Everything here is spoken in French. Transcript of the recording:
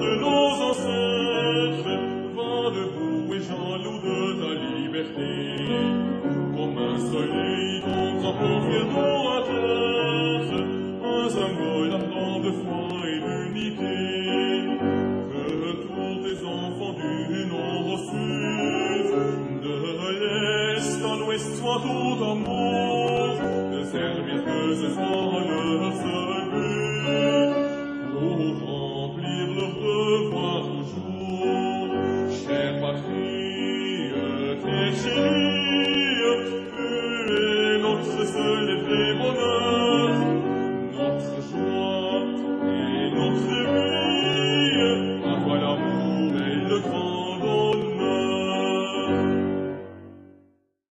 de nos ancêtres, va debout et jaloux de ta liberté. Comme un soleil ton drapeau fier doit être, un symbole ardent de foi et d'unité. Que tous tes enfants du nord au sud, de l'est à l'ouest soient tout amour, de servir que ce soit leur seul but, pour remplir leur devoir toujours. Chère patrie, terre chérie,